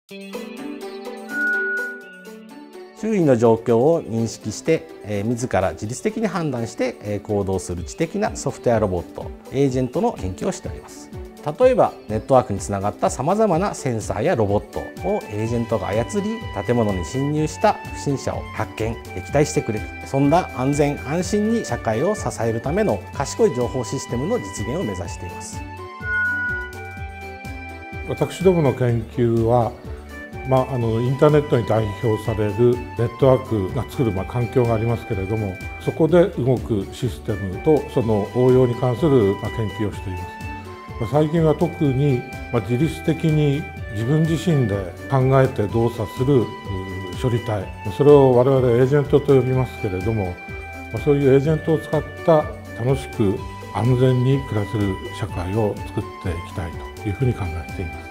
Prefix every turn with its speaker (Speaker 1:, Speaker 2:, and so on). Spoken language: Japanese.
Speaker 1: 周囲の状況を認識して、自ら自律的に判断して、行動する知的なソフトウェアロボット、エージェントの研究をしております。例えば、ネットワークにつながったさまざまなセンサーやロボットをエージェントが操り、建物に侵入した不審者を発見、撃退してくれる。そんな安全安心に社会を支えるための賢い情報システムの実現を目指しています。
Speaker 2: 私どもの研究は、インターネットに代表されるネットワークが作る環境がありますけれども、そこで動くシステムとその応用に関する研究をしています。最近は特に自律的に自分自身で考えて動作する処理体、それを我々エージェントと呼びますけれども、そういうエージェントを使った楽しく安全に暮らせる社会を作っていきたいというふうに考えています。